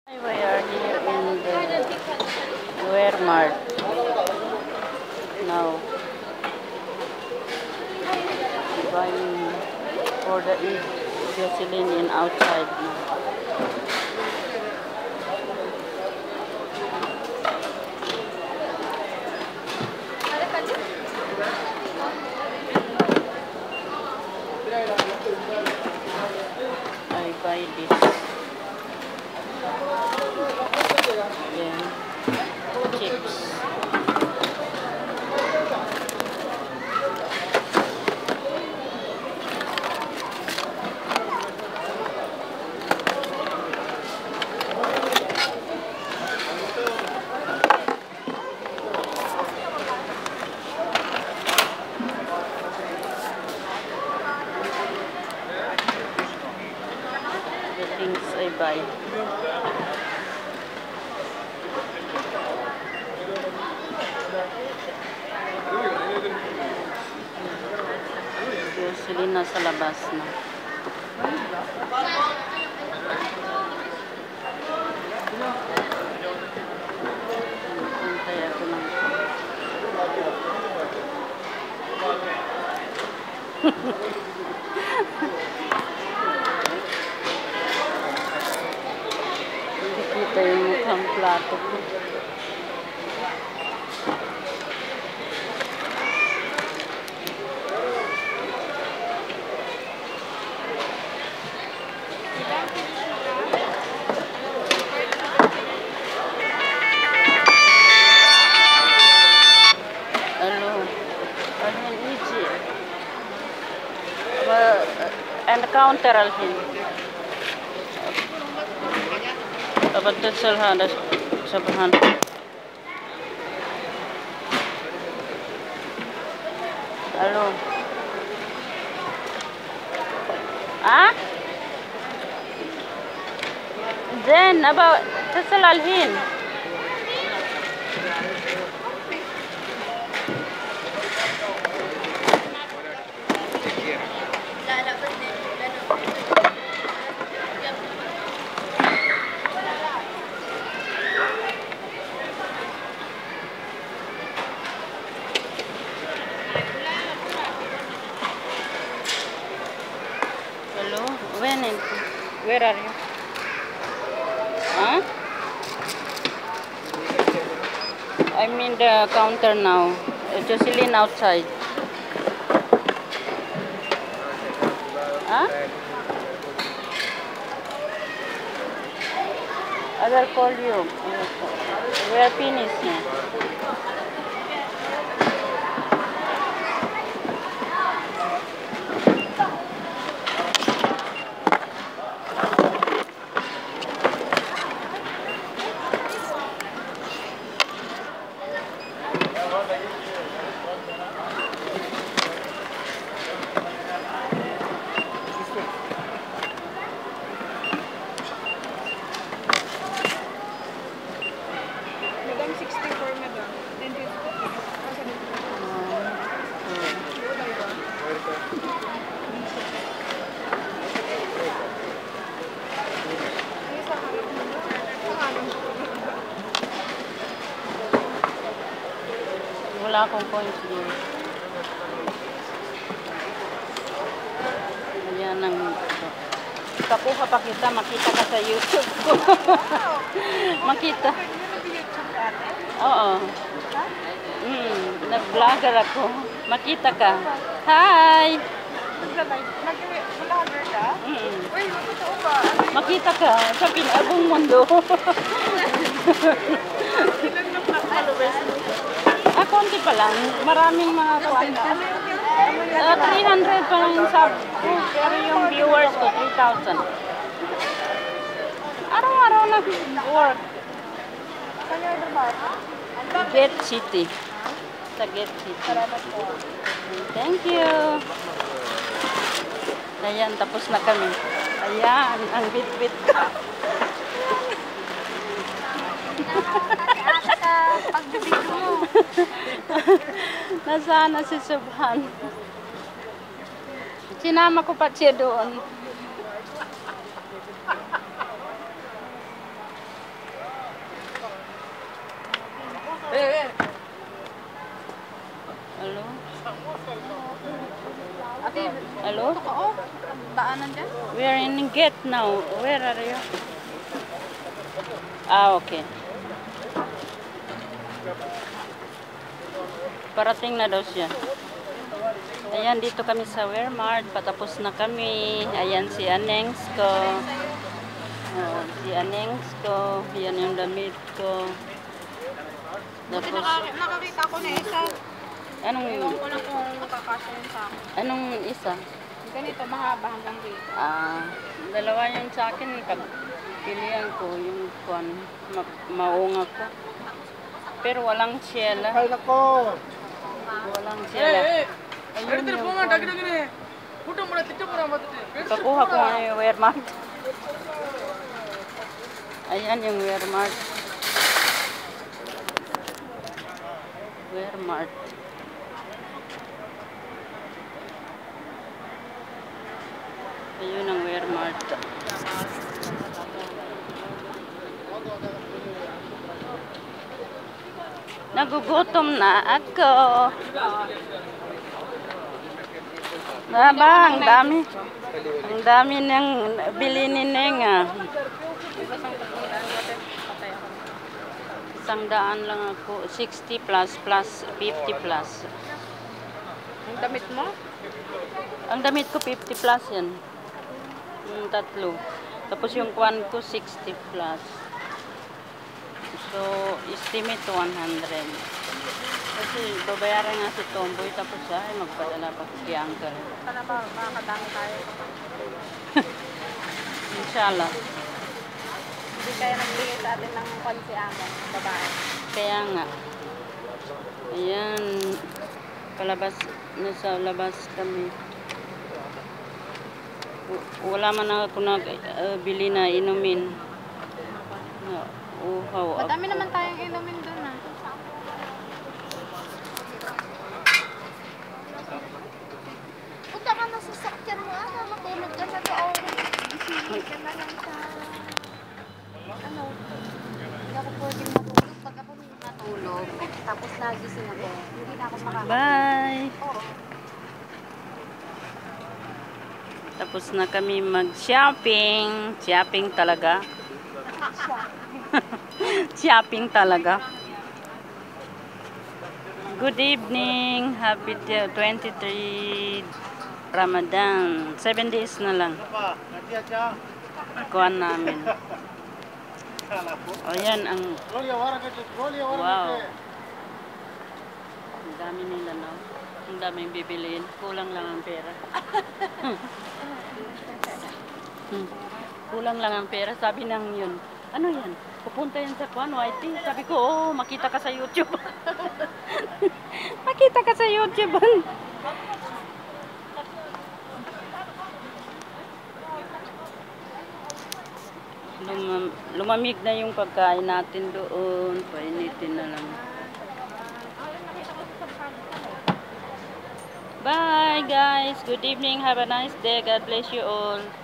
We are here in the Wearmart now, buying for the gasoline in outside now. I buy this. Then chips. The things I buy. Gasolina nasa labas na. Antay ako ng hindi kita yung mukhang plato ko. And counter alhin. Abadat salhan sabahan. Halo. Ah? Then about tasal alhin. Hello, where are you? Huh? I'm in the counter now. Jocelyn outside. Huh? I'll call you. We are finished now. Wala akong coins dito. Ayan ang kapuha pa kita, makita ka sa YouTube ko. Makita. Oo. Nag-vlogger ako. Makita ka. Hi! Nag-vlogger ka? Uy, totoo ba? Makita ka sa pinabong mundo. Ilan na followers mo? Konti pa lang. Maraming mga kuwan. 300 pa lang yung sub. Pero yung viewers ko, 3,000. Araw-araw na work. Kaya naman? Gate City. Sa Gate City. Salamat po. Thank you. Ayan, tapos na kami. Ayan, ang bit-bit ko. Pagbibig mo. Nasaan na si Subhan? Sinama ko pa siya doon. Hello? Ito ka, oh. Daanan dyan. We are in gate now. Where are you? Ah, okay. Parating na daw siya. Ayan, dito kami sa Wearmart. Patapos na kami. Ayan si Anengs ko. Oh, si Anengs ko. Yan yung damit ko. Buti Tapos, nakakita ko na isa. anong, Ewan ko lang kung kakasya yun sa akin. anong isa? Ganito, mahaba hanggang dito. Ah, dalawa yun sa akin. Pag pilihan ko, yung kuan, maunga ko. Pero walang siyela. Walang siyela. Ayun yung kuan. Pakuha ko nga yung Wearmart. Ayan yung Wearmart. Wearmart. Ayun ang Wearmart. Nagugutom na ako. Ba, ang dami. Ang dami ng bili ni Neng ah. $100 lang ako. 60 plus 50 plus. Ang damit mo? Ang damit ko 50 plus yan. Yung tatlo. Tapos yung kwan ko 60 plus. So, estimate 100. Kasi babayaran nga si Tomboy tapos ay magpadala pa kay Uncle. Sana ba, makakadami tayo. Inshallah. Hindi kaya nagbigay sa atin ng pansi amo, babae. Kaya nga. Ayan. Palabas, nasa labas kami. Wala man ako bili na inumin. Uhaw. Madami naman tayong inumin doon ah. Punta ka na sa sakyan mo, matulog ka na doon. Gisingin ka na lang sa... Ano? Hindi ako pwedeng matulog. Pag ako natulog, tapos nagising ako, hindi na ako makakatulog. Bye! Oo. Tapos na kami mag-shopping. Shopping talaga. Shopping talaga. Good evening. Happy 23 Ramadan. 7 days na lang. Kuhan namin. O yan ang... Wow. Ang dami nila no. Ang daming bibiliin. Kulang lang ang pera. Kulang lang ang pera. Sabi nang yun. Ano yan? Pupunta yan sa kuan, YT. Sabi ko, oh, makita ka sa YouTube. Makita ka sa YouTube. Lumamig na yung pagkain natin doon. Painitin na lang. Bye guys. Good evening. Have a nice day. God bless you all.